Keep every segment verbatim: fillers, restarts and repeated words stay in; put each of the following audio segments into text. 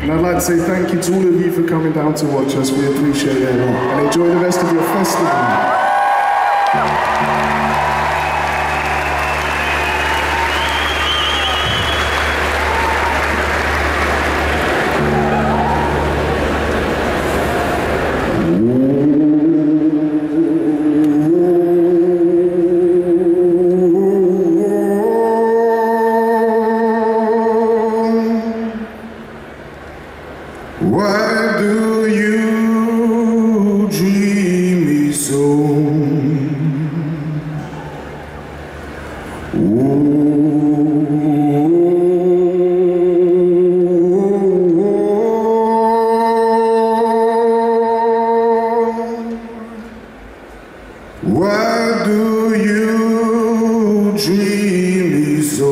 And I'd like to say thank you to all of you for coming down to watch us. We appreciate it a lot. And enjoy the rest of your festival. Why do you dream me so? Why do you dream me so?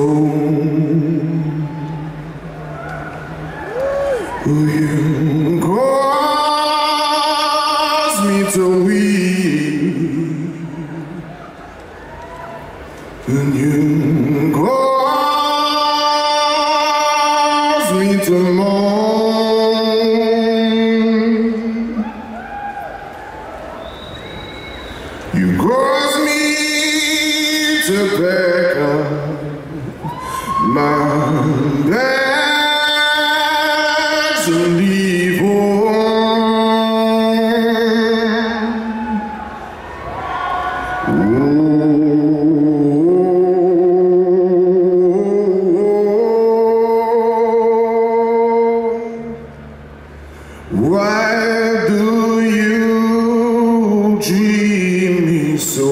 You cause me to weep, and you cause me to mourn. You cause me to pack up my bags and leave Why do you dream me so?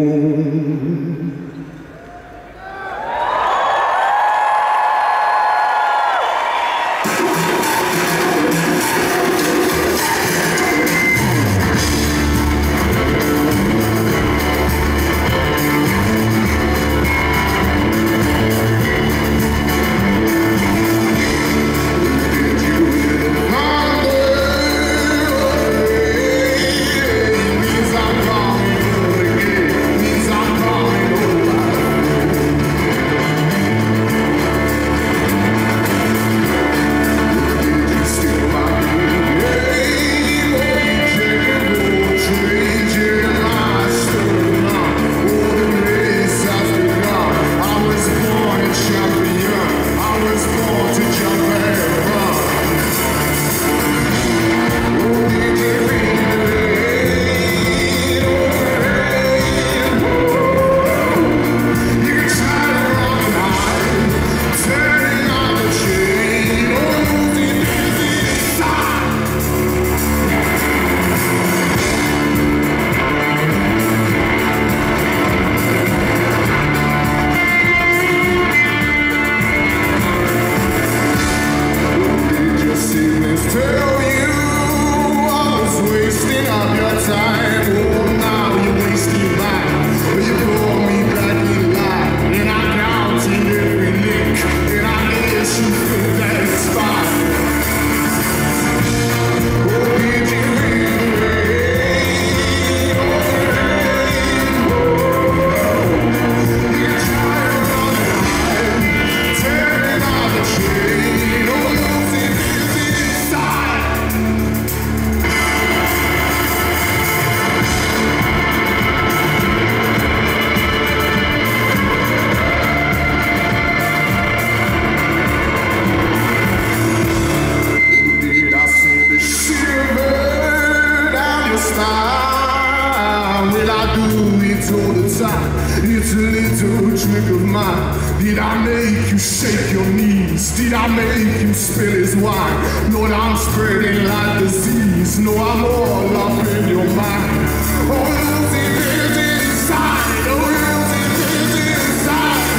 Will I do it all the time? It's a little trick of mine. Did I make you shake your knees? Did I make you spill his wine? Lord, I'm spreading like disease. No, I'm all up in your mind. Oh, losing is inside. Oh, losing is inside.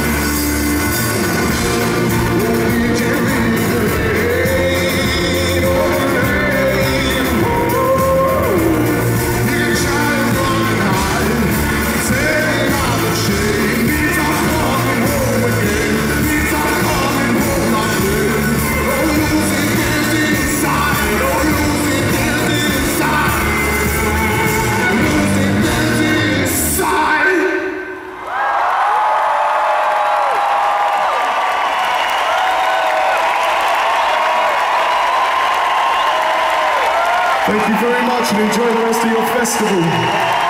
Oh, did you read the rain? Oh, the rain. You try to run and hide. Take out the chain. These are coming home again. These are coming home, my friend. Oh, losing is inside. Oh, losing is inside. Thank you very much and enjoy the rest of your festival.